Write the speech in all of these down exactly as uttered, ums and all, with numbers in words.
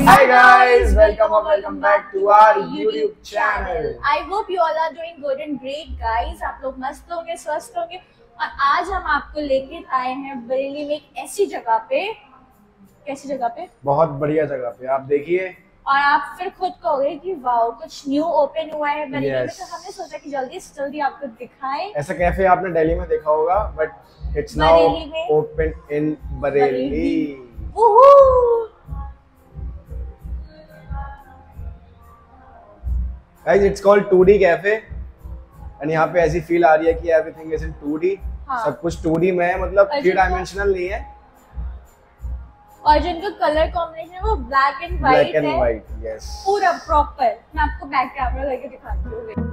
Hi guys, welcome or welcome back to our YouTube channel. I hope you all are doing good and great guys. आप लोग मस्त होंगे, स्वस्थ होंगे। और आज हम आपको लेके आए हैं बरेली में एक ऐसी जगह पे, कैसी जगह पे? बहुत बढ़िया जगह पे, आप देखिए और आप फिर खुद कहोगे कि वाओ, कुछ न्यू ओपन हुआ है बरेली yes. में। तो हमने सोचा कि जल्दी से जल्दी आपको दिखाएं। ऐसा कैफे आपने दिल्ली में देखा होगा, but it's now open in Bareilly. Guys, it's called two D cafe and यहाँ पे ऐसी फील आ रही है कि everything is in two D. हाँ। सब कुछ टू डी में है, मतलब थ्री डायमेंशनल नहीं है। और जिनका कलर कॉम्बिनेशन है वो ब्लैक एंड व्हाइट है। ब्लैक एंड व्हाइट, यस, पूरा प्रॉपर। मैं आपको बैक कैमरा करके दिखाती हूँ।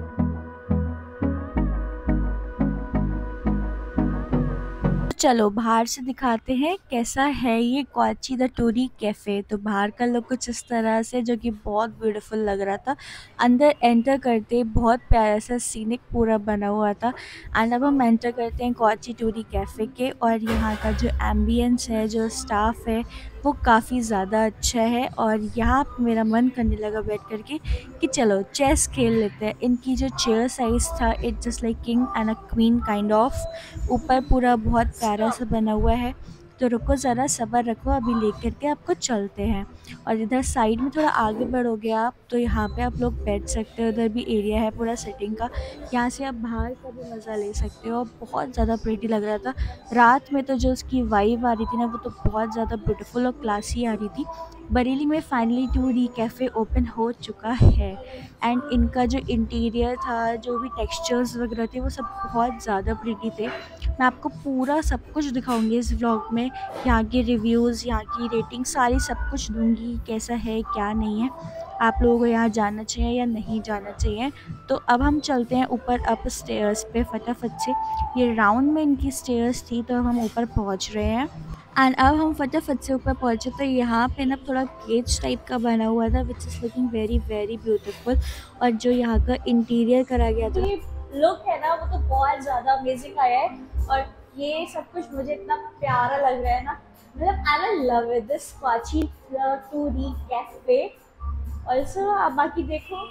चलो बाहर से दिखाते हैं कैसा है ये क्वाची द टू डी कैफ़े। तो बाहर का लुक कुछ इस तरह से, जो कि बहुत ब्यूटीफुल लग रहा था। अंदर एंटर करते बहुत प्यारा सा सीनिक पूरा बना हुआ था। एंड अब हम एंटर करते हैं क्वाची टू डी कैफ़े के। और यहाँ का जो एम्बियंस है, जो स्टाफ है, वो काफ़ी ज़्यादा अच्छा है। और यहाँ मेरा मन करने लगा बैठ करके कि चलो चेस खेल लेते हैं। इनकी जो चेयर साइज़ था, it just like king and a queen kind of. ऊपर पूरा बहुत प्यारा सा बना हुआ है। तो रुको ज़रा, सब्र रखो, अभी लेकर के आपको चलते हैं। और इधर साइड में थोड़ा आगे बढ़ोगे आप तो यहाँ पे आप लोग बैठ सकते हो। उधर भी एरिया है पूरा सेटिंग का, यहाँ से आप बाहर का भी मज़ा ले सकते हो। बहुत ज़्यादा प्रीटी लग रहा था। रात में तो जो उसकी वाइब आ रही थी ना, वो तो बहुत ज़्यादा ब्यूटीफुल और क्लासी आ रही थी। बरेली में finally two D cafe open हो चुका है। एंड इनका जो इंटीरियर था, जो भी टेक्सचर्स वगैरह थे, वो सब बहुत ज़्यादा प्रीटी थे। मैं आपको पूरा सब कुछ दिखाऊंगी इस व्लॉग में। यहाँ के रिव्यूज़, यहाँ की रेटिंग, सारी सब कुछ दूंगी, कैसा है क्या नहीं है, आप लोगों को यहाँ जाना चाहिए या नहीं जाना चाहिए। तो अब हम चलते हैं ऊपर अप स्टेयर्स पे फटाफट से। ये राउंड में इनकी स्टेयर्स थी, तो हम ऊपर पहुँच रहे हैं। एंड अब हम फटाफट से ऊपर पहुँचे तो यहाँ पे ना थोड़ा केज टाइप का बना हुआ था, which is looking very very beautiful. और जो यहाँ का इंटीरियर करा गया था, ये लुक है ना, वो तो बहुत ज़्यादा अमेजिंग आया है। और ये सब कुछ मुझे इतना प्यारा लग रहा है ना, मतलब आई लव इट दिस क्वाची टू डी कैफे। ऑल्सो आप बाकी देखो,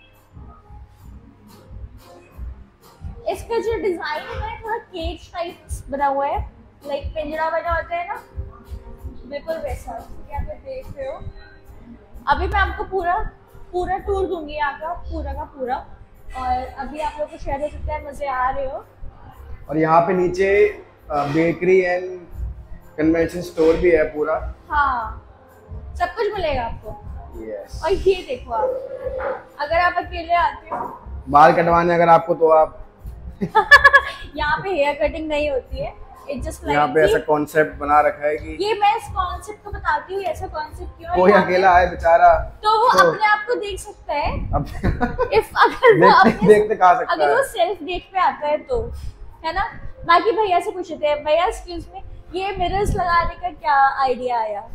इसका जो डिज़ाइन है ना, थोड़ा केज टाइप बना हुआ है, लाइक पिंजरा बना होता है ना, बिल्कुल वैसा। यहाँ पे देख रहे हो। अभी मैं आपको पूरा पूरा टूर दूंगी यहाँ का, पूरा का पूरा। और अभी आप लोग को शेयर हो सकता है, मजे आ रहे हो। और यहाँ पे नीचे बेकरी एंड कन्वेंशन स्टोर भी है पूरा। हाँ, सब कुछ मिलेगा आपको। यस। और ये देखो, आप अगर आप अकेले आते हो बाल कटवाने अगर आपको, तो आप यहाँ पे हेयर कटिंग नहीं होती है। It just like यहाँ पे ऐसा कॉन्सेप्ट बना रखा है कि ये मैं इस कॉन्सेप्ट को बताती हूँ, ऐसा कॉन्सेप्ट क्यों है। कोई अकेला है बेचारा, तो वो तो अपने आप को देख सकता है। अब If, अगर वो देखते, अपने, देखते कहा सकता अगर है। वो सेल्फ डेट पे आता है तो, है ना। बाकी भैया से पूछते हैं, भैया एक्सक्यूज मी, ये मिरर्स लगाने का क्या आइडिया आया?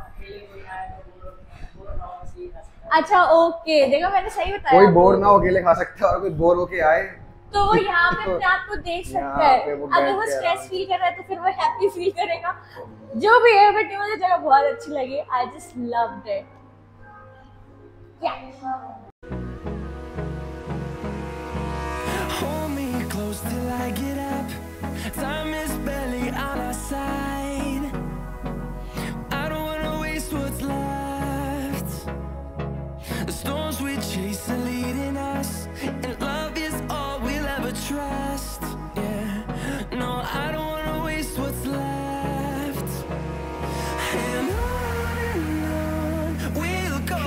अच्छा ओके, देखो मैंने सही बताया। कोई बोर ना हो, अकेले खा सकता है, और कोई बोर होके आए तो वो यहाँ पे अपने आप को देख सकता है। वो अगर वो स्ट्रेस फील कर रहा है तो फिर वो हैप्पी फील करेगा। जो भी है, बट मुझे जगह बहुत अच्छी लगी। I just loved it. Hold me close till I get up. Time is barely on our side. I don't wanna waste what's left. The storms we chase are leading us, and love is all we'll ever trust. Yeah, no, I don't wanna waste what's left. And on and on we'll go,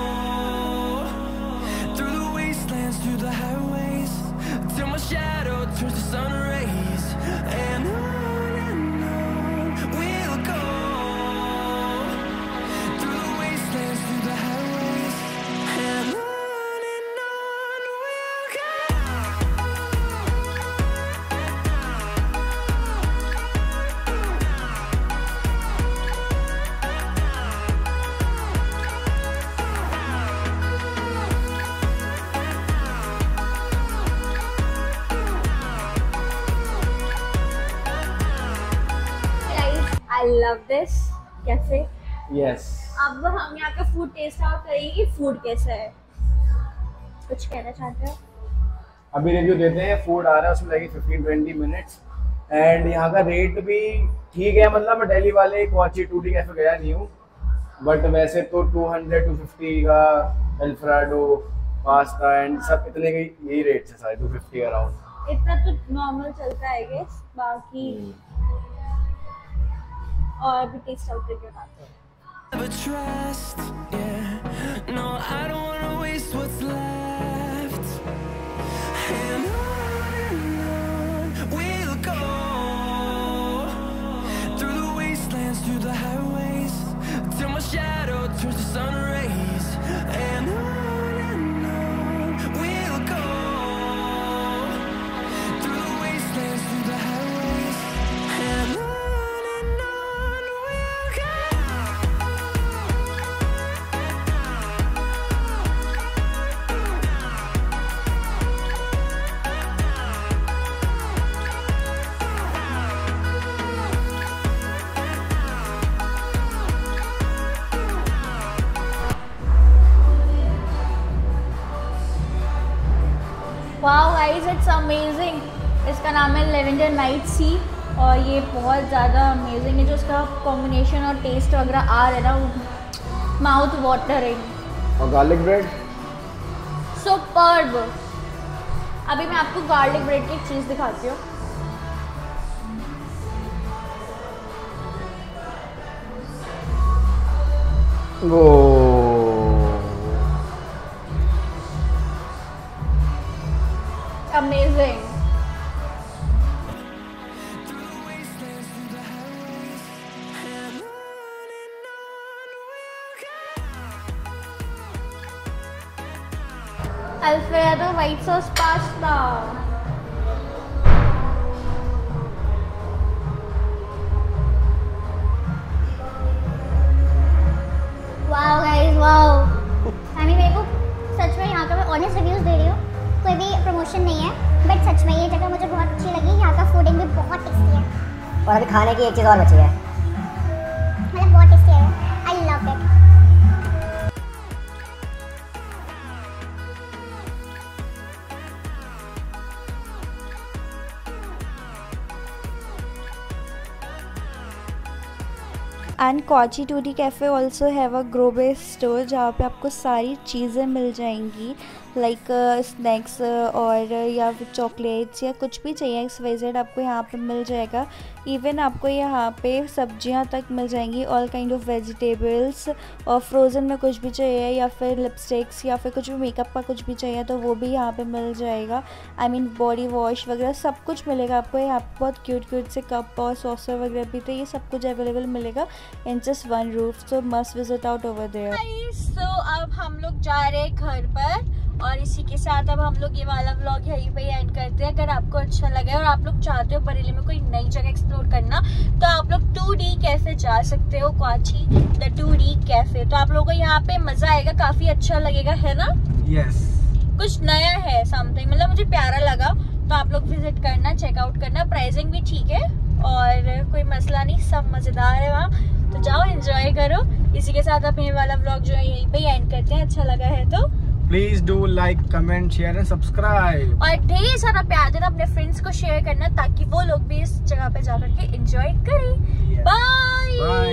through the wastelands, through the highways, till my shadow turns to sun rays. And on and on we'll go, through the wastelands, through the highways. And on and on we'll go. I love this cafe. Yes. अब हम यहाँ का food test out करेंगे, food कैसा है। कुछ कहना चाहते हो? अभी रिव्यू देते हैं, फूड आ रहा है उसमें लगेगी फिफ्टीन ट्वेंटी मिनट्स एंड यहाँ का रेट भी ठीक है। मतलब मैं दिल्ली वाले क्वाची टू डी कैफे गया नहीं हूँ, बट वैसे तो टू हंड्रेड टू फिफ्टी का अल्फ्रेडो पास्ता एंड सब इतने के यही रेट है, सारे टू फिफ्टी अराउंड। इतना तो नॉर्मल चलता है गेस, बाकी और भी टेस्ट आउट करके बताते हैं। But trust, yeah. No, I don't wanna waste what's left. And on and on we'll go, through the wastelands, through the highways, till my shadow turns to sun rays. And on and on we'll go, through the wastelands, through the highways. And on wow guys, it's amazing. इसका नाम है lavender night सी और ये बहुत ज़्यादा amazing है। जो इसका कॉम्बिनेशन और टेस्ट वगैरह आ रहा है ना, माउथ वाटरिंग। और गार्लिक ब्रेड सुपर्ब। अभी मैं आपको गार्लिक ब्रेड की एक चीज़ दिखाती हूँ। वो amazing. Alfredo white sauce pasta. Wow guys wow. यानी मेरे को सच में यहाँ का मैं ऑनेस्ट रिव्यूज़ दे रही हूँ, कोई भी प्रमोशन नहीं है, बट सच में ये जगह मुझे बहुत अच्छी लगी। यहाँ का फूडिंग भी बहुत टेस्टी है। और अभी खाने की एक चीज़ और बची है, मतलब बहुत टेस्टी है, आई लव इट। एंड क्वाची two D cafe also have a grow based store जहाँ पे आपको सारी चीज़ें मिल जाएंगी, लाइक स्नैक्स और या फिर चॉकलेट्स या कुछ भी चाहिए एक्स वाई जेड आपको यहाँ पे मिल जाएगा। इवन आपको यहाँ पे सब्जियाँ तक मिल जाएंगी, ऑल काइंड ऑफ वेजिटेबल्स, और फ्रोज़न में कुछ भी चाहिए या फिर लिपस्टिक्स या फिर कुछ भी मेकअप का कुछ भी चाहिए तो वो भी यहाँ पे मिल जाएगा। आई मीन बॉडी वॉश वगैरह सब कुछ मिलेगा आपको यहाँ पे। बहुत क्यूट क्यूट से कप और सॉसर वगैरह भी, तो ये सब कुछ अवेलेबल मिलेगा in just one roof, so must visit out over there. So अब हम लोग जा रहे हैं घर पर और इसी के साथ अब हम लोग ये वाला व्लॉग यहीं पे एंड करते हैं। अगर आपको अच्छा लगे और आप लोग चाहते हो बरेली में कोई नई जगह एक्सप्लोर करना तो आप लोग टू डी कैफे जा सकते हो, क्वाची द टू डी कैफे। तो आप लोगों को यहाँ पे मजा आएगा, काफी अच्छा लगेगा, है ना? Yes yes. कुछ नया है समथिंग, मतलब मुझे प्यारा लगा, तो आप लोग विजिट करना, चेकआउट करना। प्राइसिंग भी ठीक है और कोई मसला नहीं, सब मजेदार है वहाँ, तो जाओ एंजॉय करो। इसी के साथ अब ये वाला व्लॉग जो है यहीं पे एंड करते हैं। अच्छा लगा है तो please do like comment share and subscribe और ढेर सारा प्यार देना, अपने फ्रेंड्स को शेयर करना ताकि वो लोग भी इस जगह पे जाकर के एंजॉय करें। बाय।